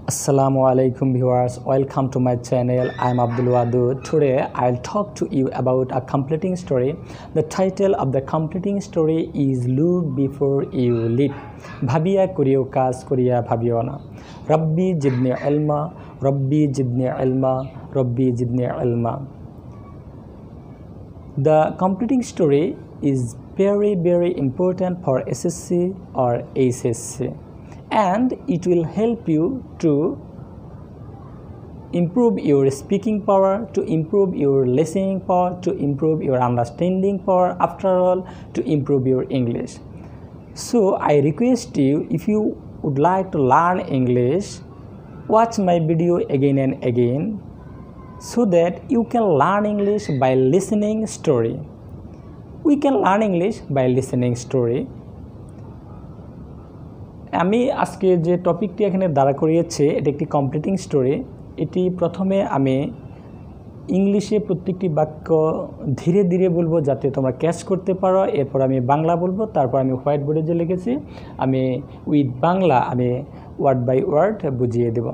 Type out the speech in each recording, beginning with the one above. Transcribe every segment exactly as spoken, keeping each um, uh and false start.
Assalamu alaikum viewers, welcome to my channel. I am Abdul Wadud. Today I'll talk to you about a completing story. The title of the completing story is Look Before You Leap. Bhabia koriyo kas koriya bhabio na. Rabbi jidni ilma, Rabbi jidni ilma, Rabbi jidni ilma. The completing story is very very important for S S C or H S C. And it will help you to improve your speaking power, to improve your listening power, to improve your understanding power, after all, to improve your English. So I request you, if you would like to learn English, watch my video again and again so that you can learn English by listening story. We can learn English by listening story. আমি আজকে যে টপিকটি এখানে দাঁড়া করিয়েছি এটা একটি completing story. এটি প্রথমে আমি ইংলিশে প্রত্যেকটি বাক্য ধীরে ধীরে বলবো যাতে তোমরা ক্যাচ করতে পারো। এরপর আমি বাংলা বলবো, তারপর আমি হোয়াইট বোর্ডে যে লিখেছি আমি উইথ বাংলা আমি ওয়ার্ড বাই ওয়ার্ড বুঝিয়ে দেব।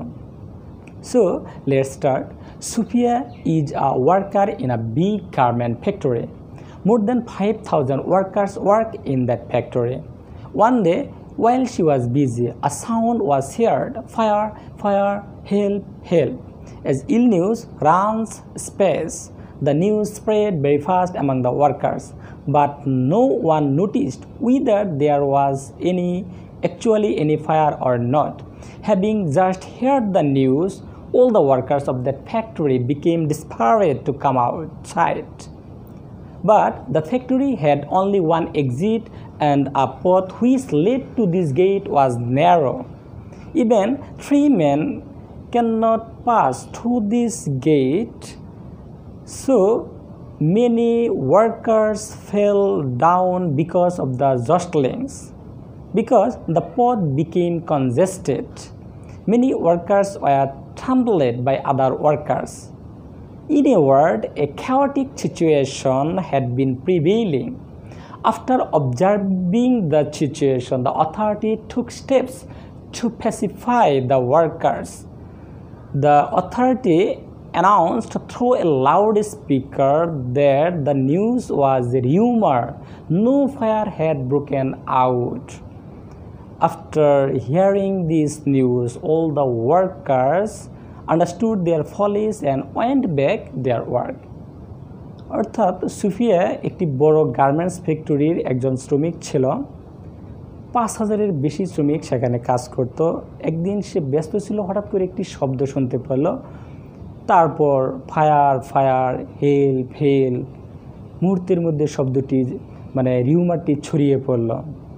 So let's start. Sufia is a worker in a big garment factory. More than five thousand workers work in that factory. One day, while she was busy, a sound was heard, fire, fire, help, help. As ill news runs space, the news spread very fast among the workers, but no one noticed whether there was any, actually any fire or not. Having just heard the news, all the workers of that factory became desperate to come outside. But the factory had only one exit, and a path which led to this gate was narrow. Even three men cannot pass through this gate, so many workers fell down because of the jostlings. Because the path became congested, many workers were trampled by other workers. In a word, a chaotic situation had been prevailing. After observing the situation, the authority took steps to pacify the workers. The authority announced through a loudspeaker that the news was a rumor. No fire had broken out. After hearing this news, all the workers understood their follies and went back their work. অর্থাৎ সুফিয়া একটি বড় garments ফ্যাক্টরির একজন শ্রমিক ছিল। পাঁচ হাজারের বেশি শ্রমিক সেখানে কাজ করত। একদিন সে ব্যস্ত ছিল, হঠাৎ করে একটি শব্দ শুনতে পেল। তারপর ফায়ার ফায়ার হেল্প হেল্প, মুহূর্তের মধ্যে শব্দটি মানে রিউমারটি ছড়িয়ে পড়ল।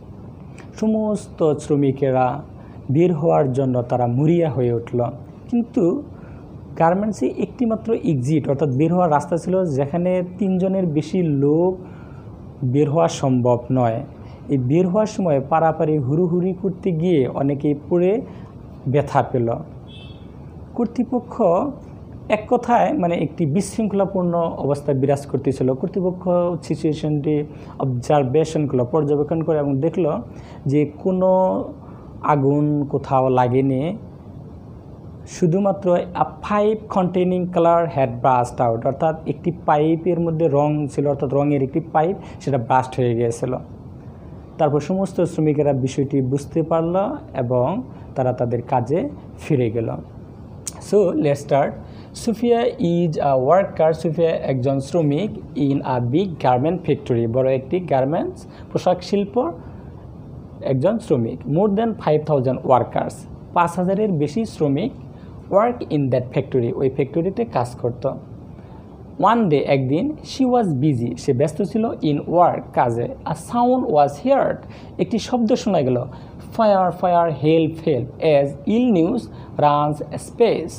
সমস্ত শ্রমিকেরা বের হওয়ার জন্য তারা মরিয়া হয়ে উঠল। কিন্তু গার্মেন্টসে একটি মাত্র এক্সিট অর্থাৎ বের হওয়ার রাস্তা ছিল, যেখানে তিনজনের বেশি লোক বের হওয়া সম্ভব নয়। এই বের হওয়ার সময় পারাপারি হুড়ুহুড়ি করতে গিয়ে অনেকেই পড়ে ব্যথা পেল। কর্তৃপক্ষ এক কথায় মানে একটি বিশৃঙ্খলাপূর্ণ অবস্থা বিরাজ করতেছিল। কর্তৃপক্ষ সিচুয়েশনটি অবজারভেশন করলো, পর্যবেক্ষণ করে এবং দেখলো যে কোনো আগুন কোথাও লাগেনি, শুধুমাত্র a pipe containing colour had burst out, অর্থাৎ একটি পাইপের মধ্যে রং ছিল, অর্থাৎ রঙের একটি পাইপ সেটা ব্রাস্ট হয়ে গিয়েছিল। তারপর সমস্ত শ্রমিকেরা বিষয়টি বুঝতে পারল এবং তারা তাদের কাজে ফিরে গেল। So let's start. Sufia is a worker. Sufia একজন শ্রমিক in a big garment factory, বড় একটি গার্মেন্টস পোশাক শিল্প একজন শ্রমিক। More than five thousand workers, পাঁচ হাজারের বেশি শ্রমিক ওয়ার্ক ইন দ্যাট ফ্যাক্টরি, ওই ফ্যাক্টরিতে কাজ করত। ওয়ান ডে, একদিন, শি ওয়াজ বিজি, সে ব্যস্ত ছিল, ইন ওয়ার্ক, কাজে। আ সাউন্ড ওয়াজ হিয়ার্ড, একটি শব্দ শোনা গেল, fire fire help help, as ill news runs apace,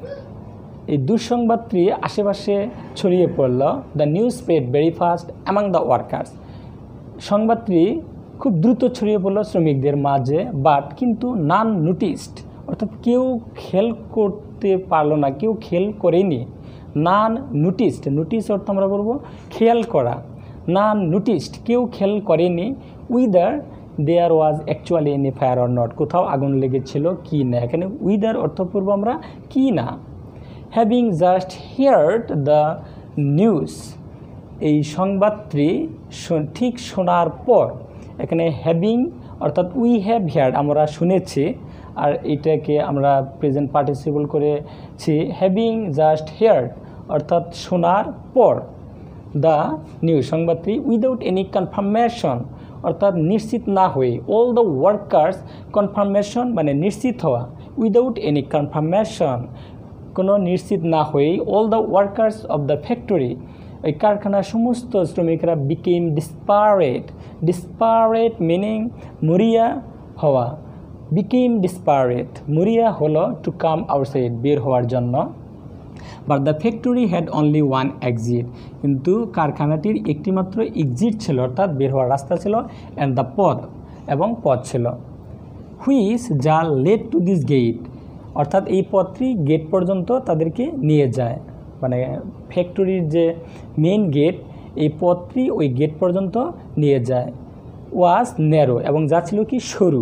এই দুঃসংবাদটি আশেপাশে ছড়িয়ে পড়ল। The news spread very fast among the workers, সংবাদটি খুব দ্রুত ছড়িয়ে পড়ল শ্রমিকদের মাঝে। বাট কিন্তু নান নোটিসড, অর্থাৎ কেউ খেয়াল করতে পারলো না, কেউ খেয়াল করেনি। নান নোটিসড, নোটিস অর্থ আমরা বলবো খেয়াল করা। নান নোটিসড, কেউ খেয়াল করেনি। Whether there was actually any fire or not, কোথাও আগুন লেগেছিল কি না। এখানে উইদার অর্থ পূর্ব আমরা কি না। Having just heard the news, এই সংবাদটি ঠিক শোনার পর, এখানে হ্যাভিং অর্থাৎ উই হ্যাভ হিয়ার্ড আমরা শুনেছি, আর এটাকে আমরা প্রেজেন্ট পার্টিসিপল করেছি হ্যাভিং জাস্ট হিয়ার্ড অর্থাৎ শোনার পর দ্য নিউজ সংবাদটি উইদাউট এনি কনফার্মেশন অর্থাৎ নিশ্চিত না হয়ে, অল দ্য ওয়ার্কার্স কনফার্মেশন মানে নিশ্চিত হওয়া, উইদাউট এনি কনফার্মেশন কোনো নিশ্চিত না হয়ে, all the workers of the factory এই কারখানার সমস্ত শ্রমিকরা বিকেম ডিসপারেট, ডিসপারেট মিনিং মরিয়া হওয়া, বিকেম ডিসপারেট মরিয়া হলো টু কাম আউটসাইড বের হওয়ার জন্য। But the factory had only one exit, কিন্তু কারখানাটির একটিমাত্র এক্সিট ছিল অর্থাৎ বের হওয়ার রাস্তা ছিল, অ্যান্ড দ্য পথ এবং পথ ছিল, হুইচ যা লেড টু দিস গেট অর্থাৎ এই পথটি গেট পর্যন্ত তাদেরকে নিয়ে যায়, মানে ফ্যাক্টরির যে মেইন গেট এই পথটি ওই গেট পর্যন্ত নিয়ে যায়। ওয়াজ ন্যারো এবং যা ছিল কি সরু।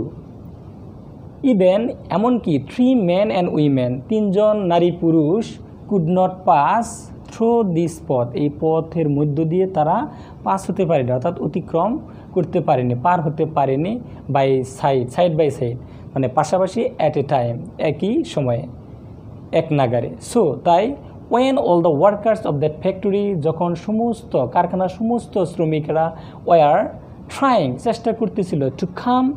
ইভেন এমনকি থ্রি মেন অ্যান্ড উইমেন তিনজন নারী পুরুষ could not pass through this পথ এই পথের মধ্য দিয়ে তারা পাস হতে পারেনি অর্থাৎ অতিক্রম করতে পারেনি, পার হতে পারেনি, by side side by side মানে পাশাপাশি অ্যাট এ টাইম একই সময়ে এক নাগারে। সো তাই when all the workers of that factory যখন সমস্ত কারখানার সমস্ত শ্রমিকরা ওয়ার ট্রাইং চেষ্টা করতেছিল টু কাম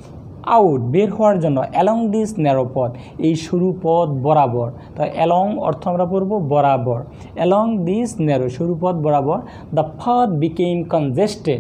আউট বের হওয়ার জন্য অ্যালং দিস ন্যারো পথ এই সরু পথ বরাবর, তাই অ্যালং অর্থ আমরা পড়ব বরাবর, অ্যালং দিস ন্যারো সরু পথ বরাবর দ্য পাথ বিকেম কনজেস্টেড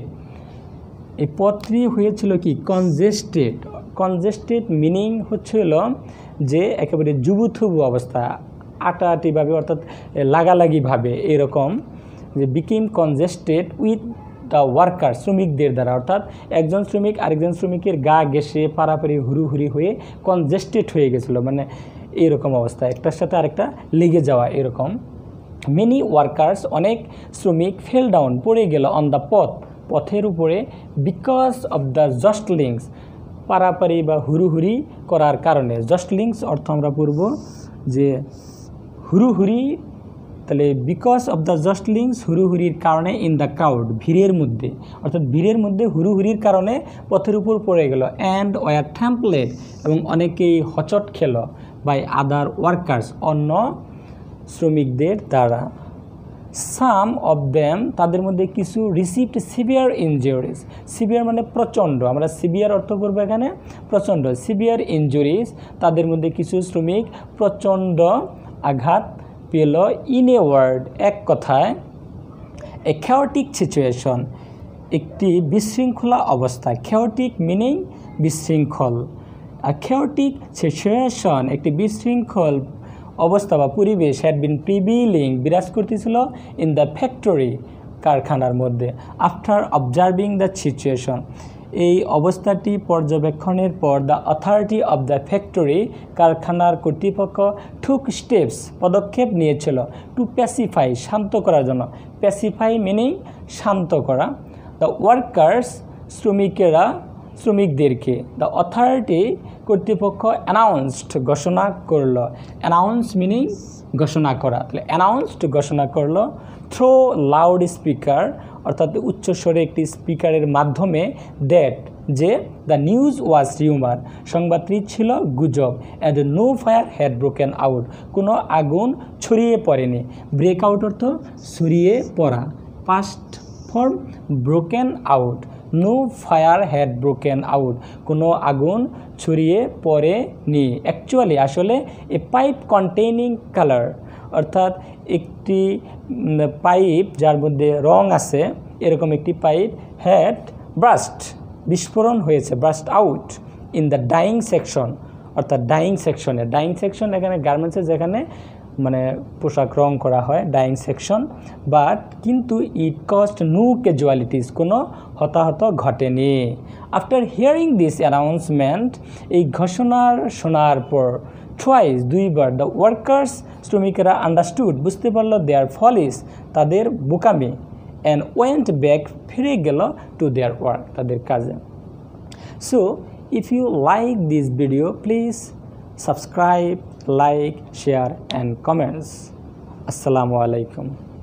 এই পথটি হয়েছিল কি কনজেস্টেড। কনজেস্টেড মিনিং হচ্ছিল যে একেবারে জুবুথুবু অবস্থা, আটাআটিভাবে অর্থাৎ লাগালাগিভাবে এরকম, যে became congested with the worker শ্রমিকদের দ্বারা, অর্থাৎ একজন শ্রমিক আরেকজন শ্রমিকের গা ঘেঁষে পারাপারি হুড়ুহুড়ি হয়ে কনজেস্টেড হয়ে গেছিলো, মানে এরকম অবস্থা একটার সাথে আরেকটা লেগে যাওয়া এরকম। মেনি ওয়ার্কার্স অনেক শ্রমিক ফেল ডাউন পড়ে গেল অন দ্য পথ পথের উপরে, বিকজ অফ দ্য জস্টলিংস পারাপারি বা হুড়ুহুড়ি করার কারণে। জস্টলিংস অর্থ আমরা পড়ব যে হুড়ুহুড়ি, তাহলে বিকজ অফ দ্য জস্টলিংস হুড়ুহুড়ির কারণে, ইন দ্য ক্রাউড ভিড়ের মধ্যে অর্থাৎ ভিড়ের মধ্যে হুড়ুহুড়ির কারণে পথের উপর পড়ে গেল, অ্যান্ড ওয়ার ট্যাম্পলেট এবং অনেকেই হচট খেল বাই আদার ওয়ার্কার্স অন্য শ্রমিকদের দ্বারা। সাম অফ দেম তাদের মধ্যে কিছু রিসিভড সিভিয়ার ইনজুরিজ, সিভিয়ার মানে প্রচণ্ড, আমরা সিভিয়ার অর্থ করবো এখানে প্রচণ্ড, সিভিয়ার ইনজুরিজ তাদের মধ্যে কিছু শ্রমিক প্রচণ্ড আঘাত পেল। ইন এ ওয়ার্ড এক কথায় এ খেওটিক সিচুয়েশন একটি বিশৃঙ্খলা অবস্থা, খেওটিক মিনিং বিশৃঙ্খল, আর খেওটিক সিচুয়েশন একটি বিশৃঙ্খল অবস্থা বা পরিবেশ হ্যাড বিন প্রিভিলিং বিরাজ করতেছিল ইন দ্য ফ্যাক্টরি কারখানার মধ্যে। আফটার অবজার্ভিং দ্য সিচুয়েশন এই অবস্থাটি পর্যবেক্ষণের পর the authority of the factory কারখানার কর্তৃপক্ষ টুক স্টেপস পদক্ষেপ নিয়েছিল টু প্যাসিফাই শান্ত করার জন্য, প্যাসিফাই মিনিং শান্ত করা, দ্য ওয়ার্কার্স শ্রমিকেরা শ্রমিকদেরকে, দ্য অথরিটি কর্তৃপক্ষ অ্যানাউন্সড ঘোষণা করলো, অ্যানাউন্স মিনিং ঘোষণা করা, তাহলে অ্যানাউন্সড ঘোষণা করলো থ্রো লাউড স্পিকার অর্থাৎ উচ্চস্বরে একটি স্পিকারের মাধ্যমে, দ্যাট যে দ্য নিউজ ওয়াজ রিউমার সংবাদটি ছিল গুজব, and no fire had broken out কোনো আগুন ছড়িয়ে পড়েনি, ব্রেক আউট অর্থ ছড়িয়ে পড়া, past form broken out, no fire had broken out কোনো আগুন ছড়িয়ে পড়েনি। অ্যাকচুয়ালি আসলে এ পাইপ কন্টেইনিং কালার অর্থাৎ একটি পাইপ যার মধ্যে রং আছে এরকম একটি পাইপ হ্যাড ব্রাস্ট বিস্ফোরণ হয়েছে, burst out in the dyeing section অর্থাৎ ডাইং সেকশনে, ডাইং সেকশন এখানে গার্মেন্টসে যেখানে মানে পোশাক রং করা হয় ডাইং সেকশন, বাট কিন্তু ইট কস্ট নো ক্যাজুয়ালিটিস কোনো হতাহত ঘটেনি। আফটার হিয়ারিং দিস অ্যানাউন্সমেন্ট এই ঘোষণার শোনার পর, টুয়াইস দুইবার, দ্য ওয়ার্কার্স শ্রমিকেরা আন্ডারস্টুড বুঝতে পারল দেয়ার ফলিস তাদের বোকামি, অ্যান্ড ওয়েন্ট ব্যাক ফিরে গেল টু দেয়ার ওয়ার্ক তাদের কাজে। So if you like this video, please subscribe, like, share and comments. Assalamu alaikum.